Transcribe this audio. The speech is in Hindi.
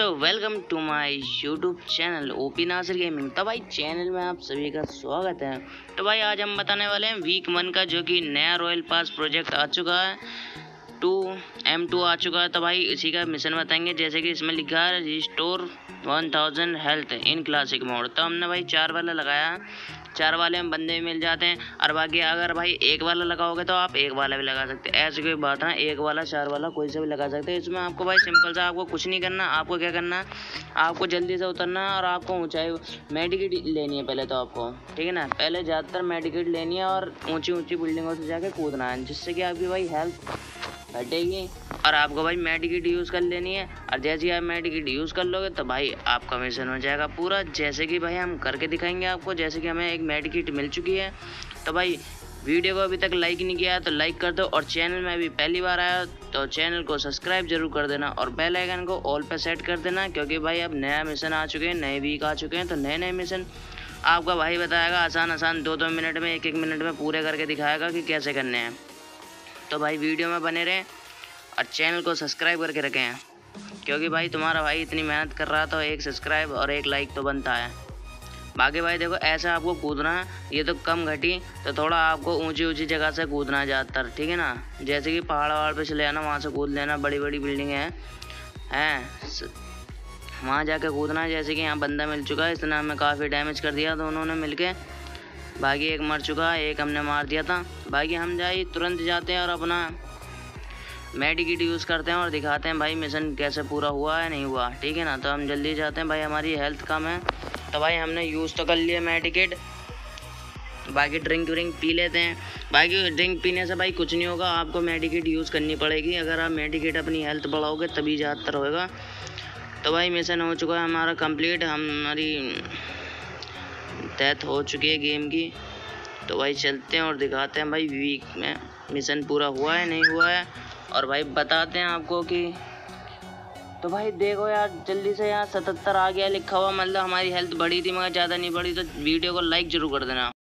दोस्तों, welcome to my YouTube channel OP Nasir gaming. तो भाई चैनल में आप सभी का स्वागत है। तो भाई आज हम बताने वाले हैं वीक 1 का जो कि नया रॉयल पास प्रोजेक्ट आ चुका है, M2 आ चुका है। तो भाई इसी का मिशन बताएंगे। जैसे कि इसमें लिखा है restore 1000 health in classic mode. तो हमने भाई 4 वाला लगाया, 4 वाले में बंदे भी मिल जाते हैं। और बाकी अगर भाई एक वाला लगाओगे तो आप एक वाला भी लगा सकते हैं। ऐसी कोई बात ना, एक वाला 4 वाला कोई से भी लगा सकते हैं। इसमें आपको भाई सिंपल सा आपको कुछ नहीं करना। आपको क्या करना है, आपको जल्दी से उतरना है और आपको ऊंचाई मेडिकेट लेनी है पहले तो आपको, ठीक है ना। पहले ज़्यादातर मेडिकेट लेनी है और ऊंची ऊंची बिल्डिंगों से जाके कूदना है, जिससे कि आपकी भाई हेल्थ घटेगी। और आपको भाई मेडिकेट यूज़ कर लेनी है। और जैसे ही आप मेडिकेट यूज़ कर लोगे तो भाई आपका मिशन हो जाएगा पूरा। जैसे कि भाई हम करके दिखाएंगे आपको। जैसे कि हमें एक मेडिकेट मिल चुकी है। तो भाई वीडियो को अभी तक लाइक नहीं किया है तो लाइक कर दो, और चैनल में अभी पहली बार आया तो चैनल को सब्सक्राइब जरूर कर देना और बेल आइकन को ऑल पे सेट कर देना, क्योंकि भाई अब नया मिशन आ चुके हैं, नए वीक आ चुके हैं। तो नए नए मिशन आपका भाई बताएगा आसान 2-2 मिनट में, 1-1 मिनट में पूरे करके दिखाएगा कि कैसे करने हैं। तो भाई वीडियो में बने रहें और चैनल को सब्सक्राइब करके रखें, क्योंकि भाई तुम्हारा भाई इतनी मेहनत कर रहा तो एक सब्सक्राइब और एक लाइक तो बनता है। बाकी भाई देखो, ऐसे आपको कूदना है। ये तो कम घटी, तो थोड़ा आपको ऊंची ऊंची जगह से कूदना है ज़्यादातर, ठीक है ना। जैसे कि पहाड़ पे चले आना, वहाँ से कूद लेना। बड़ी बड़ी बिल्डिंगें हैं वहाँ जाके कूदना है। जैसे कि यहाँ बंदा मिल चुका है, इसने हमें काफ़ी डैमेज कर दिया दोनों ने मिल के। बाकी एक मर चुका है, एक हमने मार दिया था। बाकी हम तुरंत जाते हैं और अपना मेडिकेट यूज़ करते हैं और दिखाते हैं भाई मिशन कैसे पूरा हुआ है नहीं हुआ, ठीक है ना। तो हम जल्दी जाते हैं भाई, हमारी हेल्थ कम है। तो भाई हमने यूज़ तो कर लिया मेडिकेट। बाकी ड्रिंक पी लेते हैं। बाकी ड्रिंक पीने से भाई कुछ नहीं होगा, आपको मेडिकेट यूज़ करनी पड़ेगी। अगर आप मेडिकेट अपनी हेल्थ बढ़ाओगे तभी ज़्यादातर होएगा। तो भाई मिशन हो चुका है हमारा कंप्लीट, हमारी डेथ हो चुकी है गेम की। तो भाई चलते हैं और दिखाते हैं भाई वीक में मिशन पूरा हुआ है नहीं हुआ है, और भाई बताते हैं आपको कि। तो भाई देखो यार, जल्दी से यहाँ 77 आ गया लिखा हुआ, मतलब हमारी हेल्थ बढ़ी थी मगर ज़्यादा नहीं बढ़ी। तो वीडियो को लाइक ज़रूर कर देना।